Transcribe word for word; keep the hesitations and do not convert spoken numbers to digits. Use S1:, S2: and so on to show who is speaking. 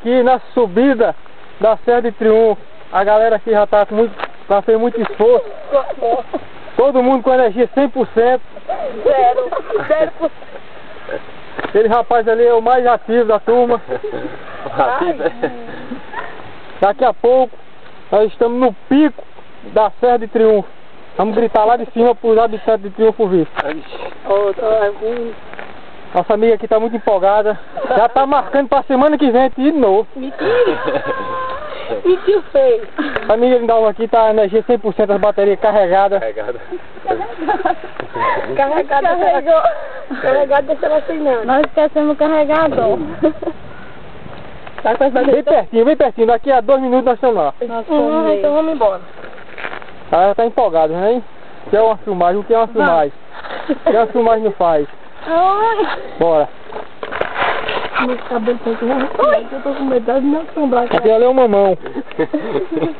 S1: aqui na subida da Serra de Triunfo. A galera aqui já tá com muito, tá fazendo muito esforço. Todo mundo com energia cem por cento.
S2: Zero. Zero por cento.
S1: Aquele rapaz ali é o mais ativo da turma. Daqui a pouco nós estamos no pico da Serra de Triunfo. Vamos gritar lá de cima para os habitantes de Triunfo vir. Nossa amiga aqui está muito empolgada. Já está marcando para a semana que vem de novo.
S2: Mentira! Mentira feio.
S1: A amiga Lindalva aqui está energia cem por cento, as baterias carregadas.
S3: Carregada.
S2: Carregada. Carregou. Carregada deixa ela sem nada. Nós esquecemos o carregador. Tá com as
S1: Bem pertinho, bem pertinho. Daqui a dois minutos nós estamos lá.
S2: Hum, então vamos embora.
S1: Ela está empolgada, né? Que é uma filmagem, o que é uma filmagem? O que é uma filmagem não faz?
S2: Ai.
S1: Bora.
S2: Meu cabelo tá com... Ai, eu tô com medo de me assombrar.
S1: Aqui ali é o mamão.